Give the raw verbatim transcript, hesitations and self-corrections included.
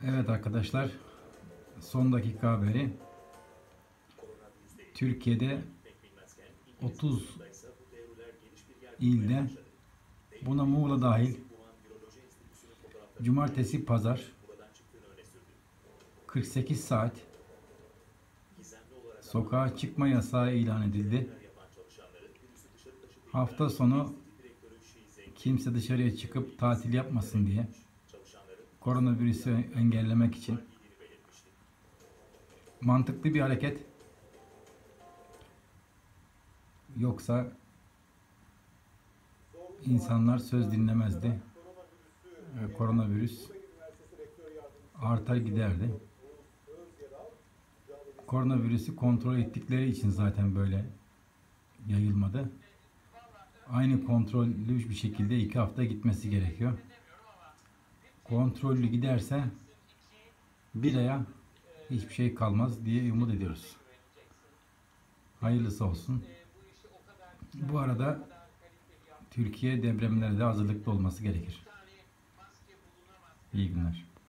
Evet arkadaşlar, son dakika haberi. Türkiye'de otuz ilde, buna Muğla dahil, cumartesi pazar kırk sekiz saat sokağa çıkma yasağı ilan edildi. Hafta sonu kimse dışarıya çıkıp tatil yapmasın diye, koronavirüsü engellemek için mantıklı bir hareket. Yoksa insanlar söz dinlemezdi. Koronavirüs artar giderdi. Koronavirüsü kontrol ettikleri için zaten böyle yayılmadı. Aynı kontrollü bir şekilde iki hafta gitmesi gerekiyor. Kontrollü giderse bir aya hiçbir şey kalmaz diye umut ediyoruz. Hayırlısı olsun. Bu arada Türkiye depremlerde hazırlıklı olması gerekir. İyi günler.